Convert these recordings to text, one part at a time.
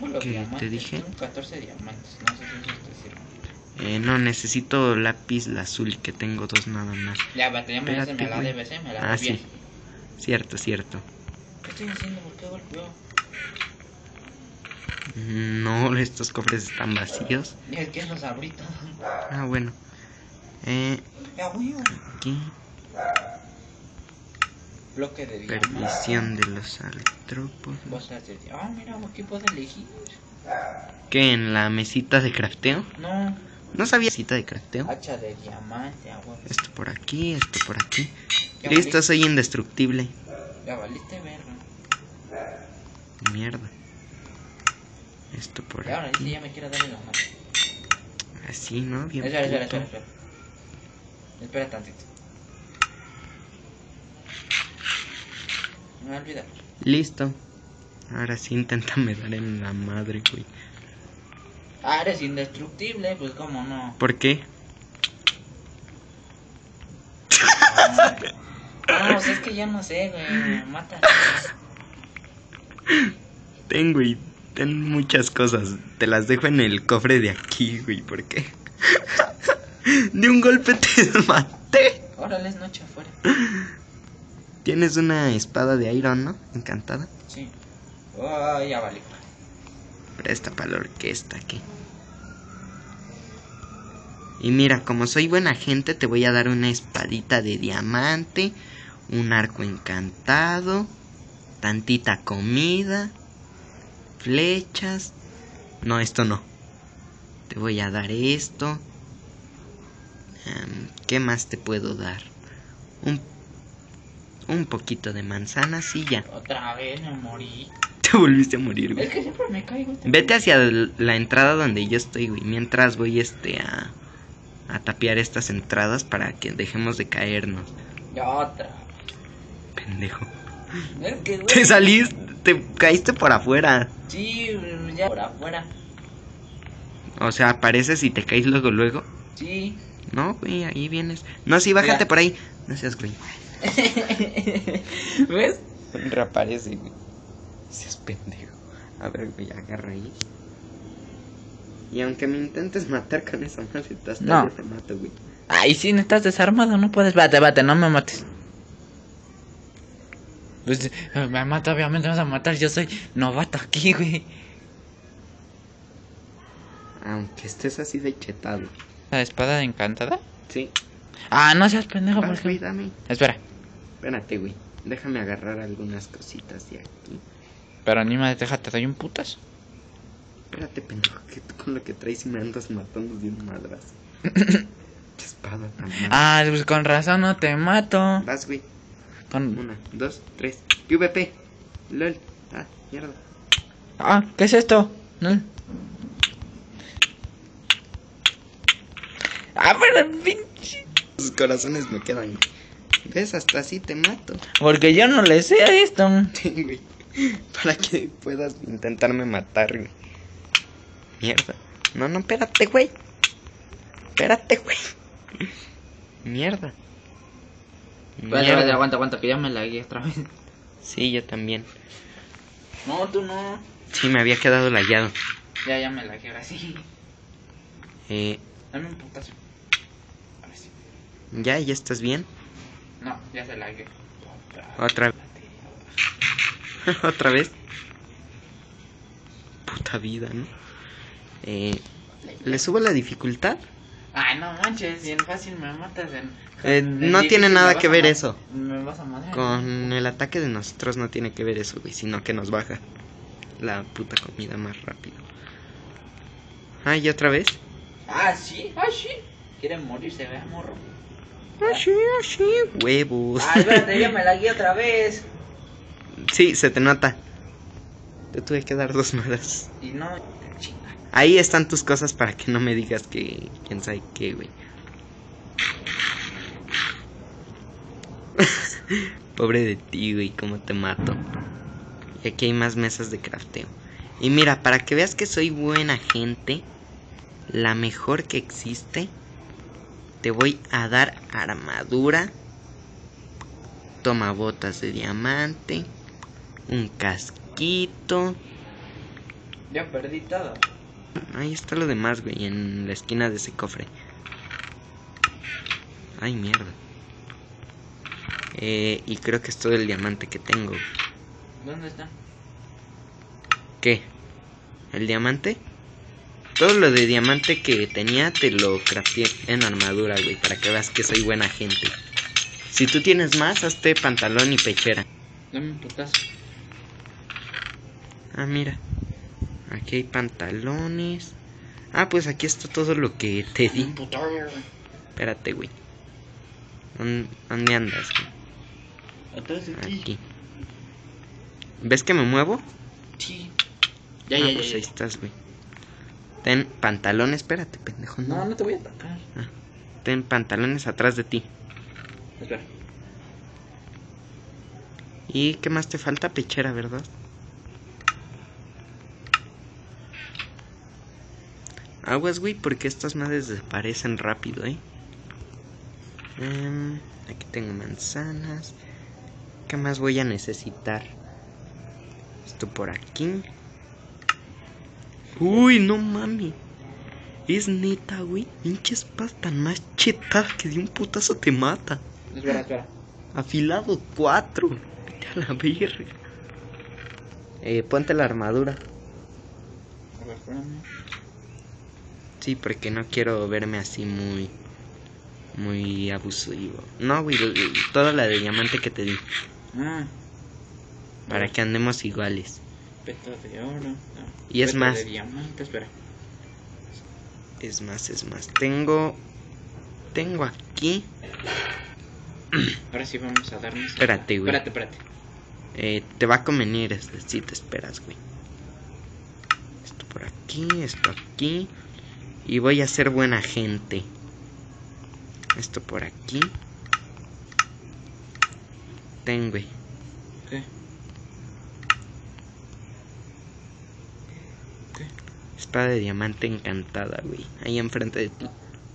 los ¿Qué diamantes? te dije? Tengo 14 diamantes, no sé si eso te sirve. No, necesito lápiz azul, que tengo 2 nada más. Ya, batería me Espérate, la güey. debes, me la debes. Sí. Cierto. ¿Qué estoy haciendo? ¿Por qué golpeo? No, estos cofres están vacíos. Es que los abrí todos. Ah, bueno. Ya, güey. Aquí. Bloque de diamantes. Perdición de los artrópodos. Botas de diamantes. Mira, aquí puedo elegir. ¿Qué? ¿En la mesita de crafteo? No. No sabía mesita de crafteo. Hacha de diamante, güey. Esto por aquí, esto por aquí. Ya Listo, valiste. soy indestructible. Ya valiste verga. Mierda. Esto por Y ahora aquí. dice, ya me quiero darle la mano. Así, ¿no? Bien Espera. puto. Espera tantito. Me voy a olvidar. Listo. Ahora sí, inténtame dar en la madre, güey. Ah, eres indestructible, pues cómo no. ¿Por qué? No, pues es que ya no sé, güey. Me mata. Ten muchas cosas. Te las dejo en el cofre de aquí, güey. ¿Por qué? De un golpe te maté. Órale, es noche afuera. Tienes una espada de iron, ¿no? Encantada. Sí. Oh, ya vale. Presta para la orquesta aquí. Y mira, como soy buena gente, te voy a dar una espadita de diamante, un arco encantado, tantita comida, flechas. No, esto no. Te voy a dar esto. ¿Qué más te puedo dar? Un poquito de manzanas y ya. Otra vez me morí. Te volviste a morir, güey. Es que siempre me caigo. Vete hacia la entrada donde yo estoy, güey. Mientras voy a tapiar estas entradas para que dejemos de caernos. Ya otra. Pendejo. Es que, güey. Te saliste, te caíste por afuera. Sí, ya por afuera. O sea, apareces y te caes luego. Sí. No, güey, ahí vienes. No, sí, bájate Mira. por ahí. No seas, güey. ¿Ves? Reaparece, güey. Seas pendejo. A ver, güey, agarra ahí. Y aunque me intentes matar con esa maceta, hasta No. yo te mato, güey. Ay, si no estás desarmado, no puedes. Bate, no me mates. Pues me mata, obviamente me vas a matar. Yo soy novato aquí, güey. Aunque estés así de chetado. ¿La espada encantada? Sí. Ah, no seas pendejo, Vas, porque. güey, dame. Espera, Espérate, güey. Déjame agarrar algunas cositas de aquí. pero ni me deja, te doy un putas. Espérate, pendejo, que tú con lo que traes me andas matando de un madrazo. Qué espada tan mala. Ah, pues con razón no te mato. Vas, güey. Con... 1, 2, 3. PvP. LOL. Ah, mierda. Ah, ¿qué es esto? ¿No? Ah, pero pinche. Tus corazones me quedan. ¿Ves? Hasta así te mato. Porque yo no le sé a esto. Sí, güey. Para que puedas intentarme matar, güey. Mierda. No, espérate, güey. Espérate, güey. Mierda. Vale, aguanta, que ya me la guié otra vez. Sí, yo también. No, tú no. Sí, me había quedado lagueado. Ya me la guié ahora sí. Dame un putazo. Ahora sí. ¿Ya estás bien? No, ya se la guié. Otra Otra vez. Puta vida, ¿no? ¿Le subo la dificultad? Ay, no manches, bien fácil me matas. No tiene nada que ver eso. Me vas a madrear. Con el ataque de nosotros no tiene que ver eso, güey, sino que nos baja la puta comida más rápido. Ah, ¿y otra vez? Ah, sí. Quieren morirse, vea, morro. Así, huevos. Ah, espérate, ya me la guié otra vez. Sí, se te nota. Te tuve que dar 2 malas. Y no, chinga. Ahí están tus cosas para que no me digas que quién sabe qué, güey. Pobre de ti, güey, cómo te mato. Y aquí hay más mesas de crafteo. Y mira, para que veas que soy buena gente, la mejor que existe, te voy a dar armadura. Toma botas de diamante, un casquito, Ya perdí todo. Ahí está lo demás, güey, en la esquina de ese cofre. Ay, mierda. Y creo que es todo el diamante que tengo. ¿Dónde está? ¿Qué? ¿El diamante? Todo lo de diamante que tenía te lo crafteé en armadura, güey, para que veas que soy buena gente. Si tú tienes más, hazte pantalón y pechera. Dame un putazo. Ah, mira. Aquí hay pantalones. Ah, pues aquí está todo lo que te di. Un putazo. Espérate, güey. ¿Dónde andas, güey? Atrás de ti. Aquí. ¿Ves que me muevo? Sí. Pues ahí estás, güey. Ten pantalones, espérate, pendejo. No, no te voy a atacar. Ten pantalones atrás de ti. Espera. ¿Y qué más te falta? Pechera, ¿verdad? Aguas, güey, porque estas madres desaparecen rápido, aquí tengo manzanas. ¿Qué más voy a necesitar? Esto por aquí. Uy, no mami. Es neta, güey. Pinches espada tan más chetada que de un putazo te mata. Espera. Afilado 4. Vete a la verga. Ponte la armadura. A ver, espérame. Sí, porque no quiero verme así muy abusivo. No, güey, toda la de diamante que te di. Para que andemos iguales. Peto de oro. Y es más. De diamante, espera. Es más. Tengo aquí. Ahora sí vamos a darnos. Espérate, güey. Espérate. Te va a convenir si te esperas, güey. Esto por aquí, esto aquí. Y voy a ser buena gente. Esto por aquí. Ten, güey. ¿Qué? Espada de diamante encantada, güey. Ahí enfrente de ti.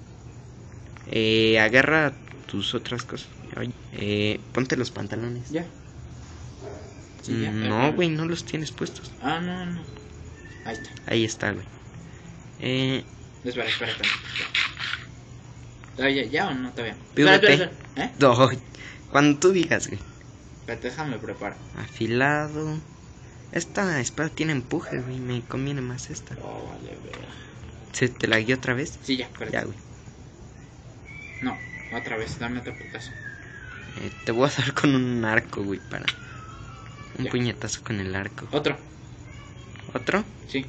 Agarra tus otras cosas. Ponte los pantalones. Ya. Sí, ya. No, güey, no los tienes puestos. Ah, no. Ahí está. Ahí está, güey. Espera. ¿Ya o no todavía? Espérate. Espera. No, cuando tú digas, güey. Espérate, déjame preparar. Afilado. Esta espada tiene empuje, güey. Me conviene más esta. Oh, vale, verga. ¿Se te la guió otra vez? Sí, ya, espérate. Ya, güey. No, otra vez, dame otro putazo. Te voy a dar con un arco, güey, para un Ya. puñetazo con el arco. ¿Otro? ¿Otro? Sí.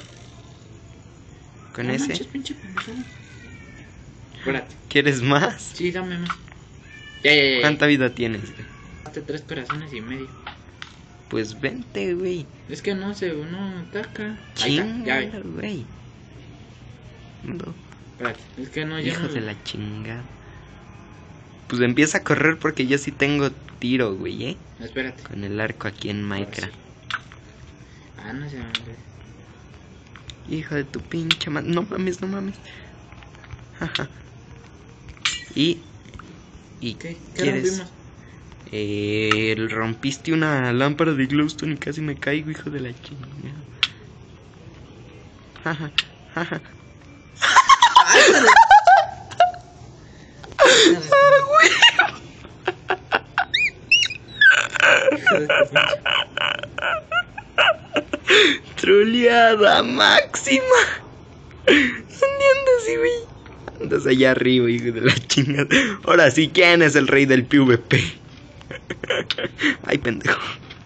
¿Con No ese? manches, pinche pendejo. Espérate. ¿Quieres más? Sí, dame más. Ya. ¿Cuánta vida tienes, güey? Hazte 3 corazones y medio. Pues vente, güey. Es que no ataca. Ahí está, ya Chinga, ve. güey. No. Espérate, es que no, ya Hijo no. de la chingada. Pues empieza a correr porque yo sí tengo tiro, güey, Espérate. con el arco aquí en Minecraft. Ah, no se me olvidó. Hijo de tu pinche madre. No mames. Jaja. ¿Y ¿Qué quieres? rompimos? Rompiste una lámpara de glowstone y casi me caigo, hijo de la chingada. Jaja. Troleada máxima. ¿Dónde andas, güey? Andas allá arriba, hijo de la chingada. Ahora sí, ¿quién es el rey del PvP? Ay, pendejo.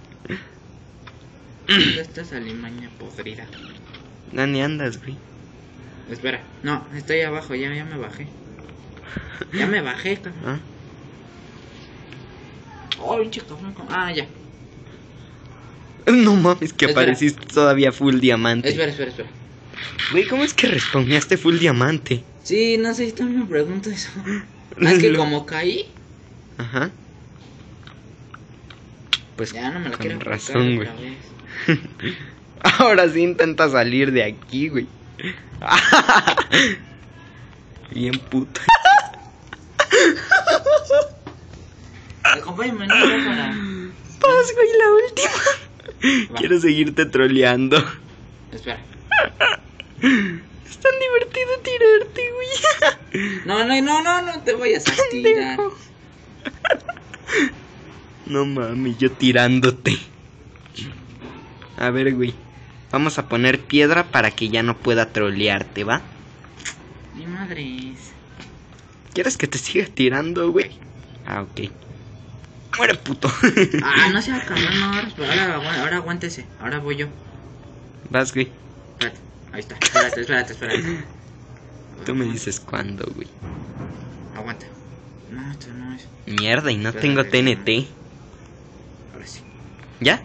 ¿Dónde está esa limaña podrida? ¿Dónde andas, güey? Espera, no, estoy abajo, ya me bajé. Ya me bajé, cabrón. ¿Ah? Oh, pinche cabrón. Ya. No mames, que Espera. apareciste todavía full diamante. Espera. Güey, ¿cómo es que respawneaste full diamante? Sí, no sé, también me pregunto eso. Es que como caí, Ajá. Pues ya no me la con quiero razón, güey. otra vez. Ahora sí intenta salir de aquí, güey. Bien puto. Acompáñame, no, para. Paz, güey, la última. Va. Quiero seguirte troleando. Espera. Es tan divertido tirarte, güey. No te vayas a tirar. No mames, yo tirándote. A ver, güey. Vamos a poner piedra para que ya no pueda trolearte, ¿va? Mi madre. ¿Quieres que te siga tirando, güey? Ah, ok. Muere, puto. Ah, no se va a acabar, no. Ahora aguántese. Ahora voy yo. Vas, güey. Espérate. Ahí está. Espérate. Tú me dices cuándo, güey. Aguanta. No, esto no es. Mierda, y no Espérate, tengo TNT. Ahora sí. ¿Ya?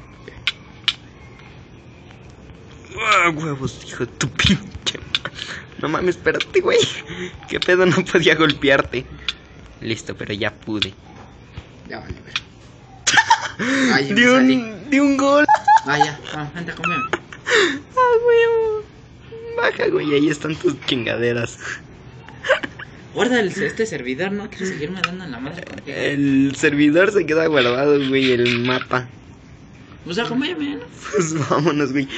¡Ah, huevos, hijo de tu pinche! No mames, espérate, güey. ¿Qué pedo? No podía golpearte. Listo, pero ya pude. Ya vale, ver. Ay, me salí. De un gol. Vaya, vamos, vente conmigo. ¡Ah, huevo! Baja, güey, ahí están tus chingaderas. Guarda este servidor, ¿no? Quiero seguirme dando en la madre contigo. El servidor se queda guardado, güey, el mapa. Pues acompáñame, ¿no? Pues vámonos, güey.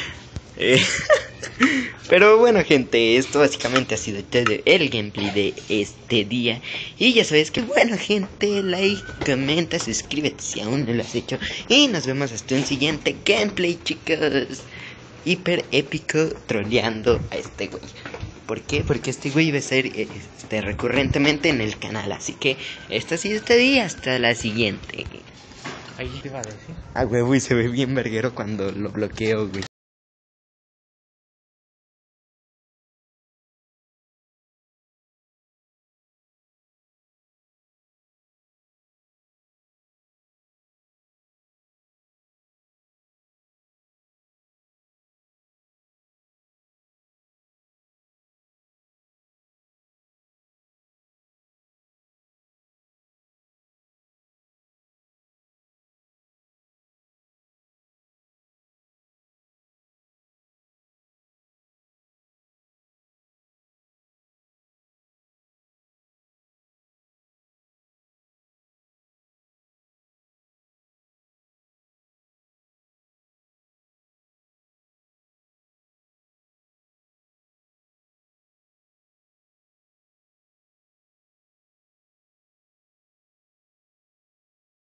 Pero bueno, gente, esto básicamente ha sido todo el gameplay de este día. Y ya sabes que bueno, gente, like, comenta, suscríbete si aún no lo has hecho. Y nos vemos hasta un siguiente gameplay, chicos. Hiper épico troleando a este güey. ¿Por qué? Porque este güey va a ser recurrentemente en el canal. Así que esto ha sido este día, hasta la siguiente. Ahí te iba a decir. Ah, güey, se ve bien verguero cuando lo bloqueo, güey.